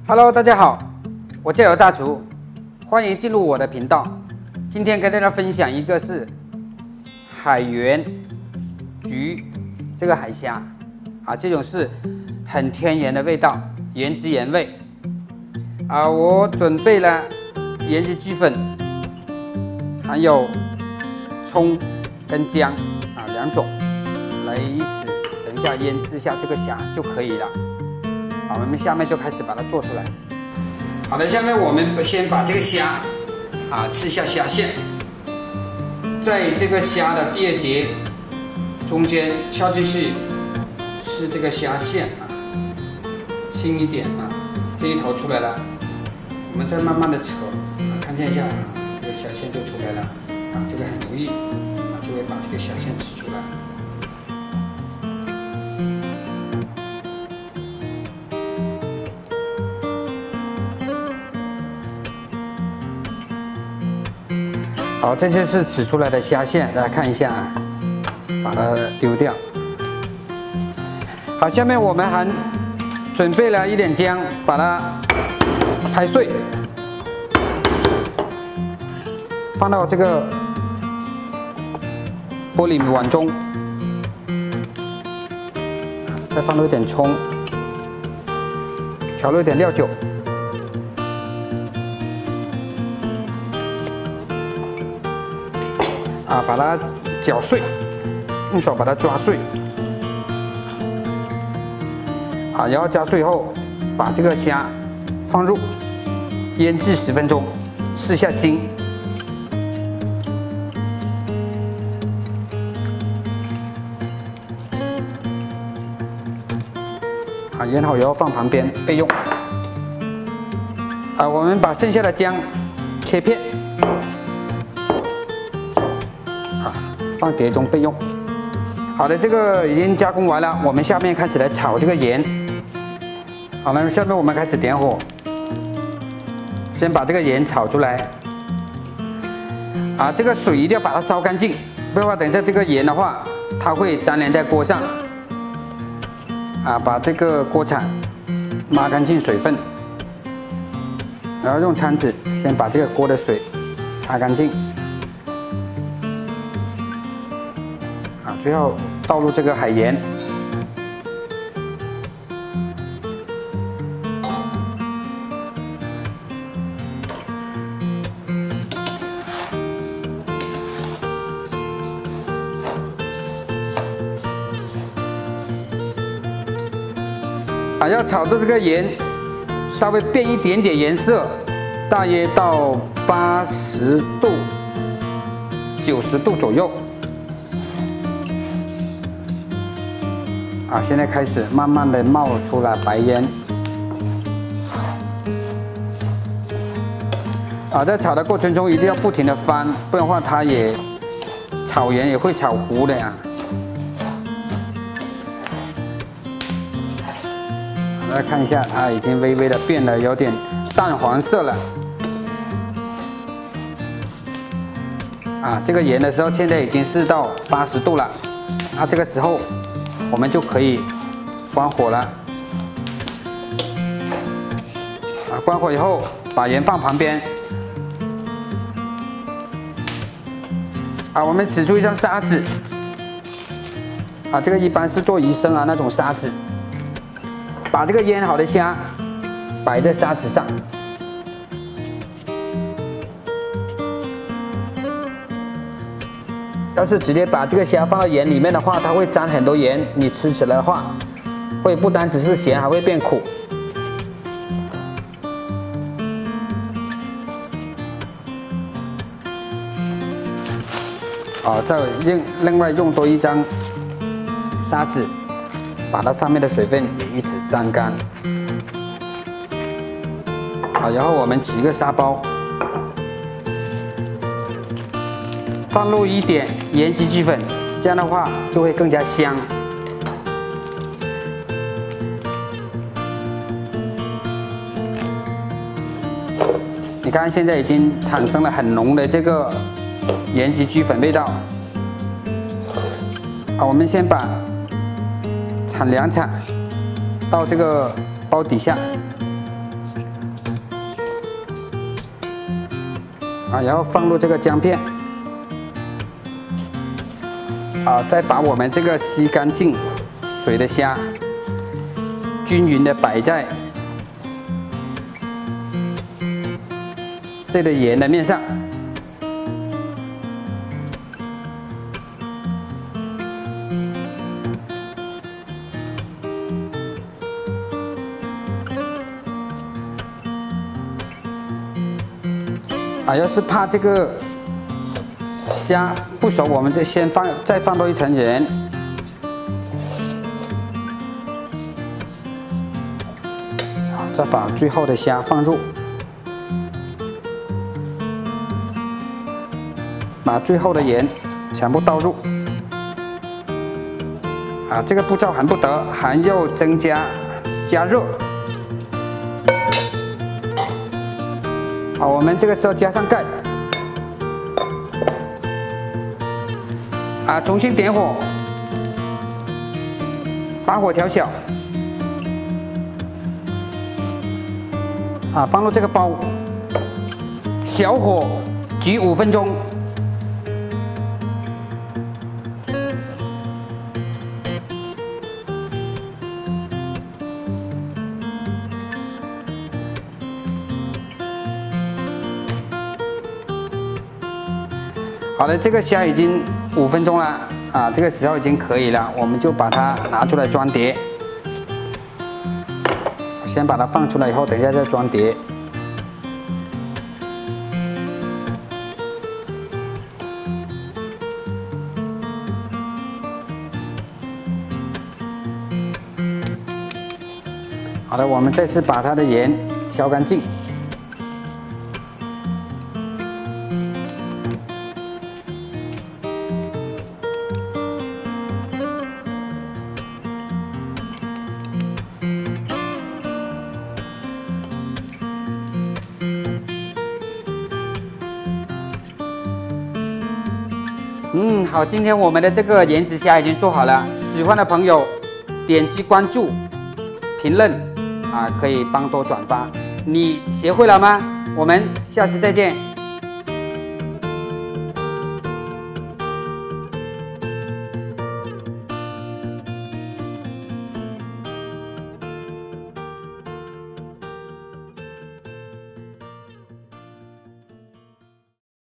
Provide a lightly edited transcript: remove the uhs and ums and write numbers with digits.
Hello， 大家好，我叫尤大厨，欢迎进入我的频道。今天跟大家分享一个是海源焗这个海虾啊，这种是很天然的味道，原汁原味啊。我准备了盐焗鸡粉，还有葱跟姜啊2种，来一起等一下腌制下这个虾就可以了。 好，我们下面就开始把它做出来。好的，下面我们先把这个虾吃下虾线，在这个虾的第2节中间敲进去吃这个虾线啊，轻一点啊，这一头出来了，我们再慢慢的扯看见一下这个虾线就出来了这个很容易就会把这个虾线吃出来。 好，这就是取出来的虾线，大家看一下把它丢掉。好，下面我们还准备了一点姜，把它拍碎，放到这个玻璃碗中，再放入一点葱，调入一点料酒。 把它搅碎，用手把它抓碎，然后加碎后，把这个虾放入腌制10分钟，吃下腥。腌好以后放旁边备用。我们把剩下的姜切片。 放碟中备用。好的，这个已经加工完了，我们下面开始来炒这个盐。好了，下面我们开始点火，先把这个盐炒出来。这个水一定要把它烧干净，不然的话，等一下这个盐的话，它会粘连在锅上。把这个锅铲抹干净水分，然后用铲子先把这个锅的水擦干净。 最后倒入这个海盐，要炒的这个盐稍微变一点点颜色，大约到80度、90度左右。 现在开始慢慢的冒出了白烟。在炒的过程中一定要不停的翻，不然的话它也炒盐也会炒糊的呀。大家看一下，它已经微微的变得有点淡黄色了。这个盐的时候现在已经是到80度了。这个时候。 我们就可以关火了。关火以后，把盐放旁边。我们取出一张砂纸。这个一般是做鱼生那种砂纸。把这个腌好的虾摆在砂纸上。要是直接把这个虾放到盐里面的话，它会沾很多盐，你吃起来的话，会不单只是咸，还会变苦。再另外用多一张砂纸，把它上面的水分也一起沾干。然后我们起一个沙包。 放入一点盐焗鸡粉，这样的话就会更加香。你看，现在已经产生了很浓的这个盐焗鸡粉味道。我们先把铲2铲到这个包底下， 然后放入这个姜片，再把我们这个吸干净水的虾均匀的摆在这个盐的面上。要是怕这个虾不熟，我们就再放多一层盐。再把最后的虾放入，把最后的盐全部倒入。这个步骤很不得，还要加热。我们这个时候加上盖，重新点火，把火调小，放入这个包，小火焗5分钟。好了，这个虾已经5分钟了这个时候已经可以了，我们就把它拿出来装碟。先把它放出来以后，等一下再装碟。好的，我们再次把它的盐敲干净。好，今天我们的这个盐焗虾已经做好了，喜欢的朋友点击关注、评论可以帮多转发。你学会了吗？我们下次再见。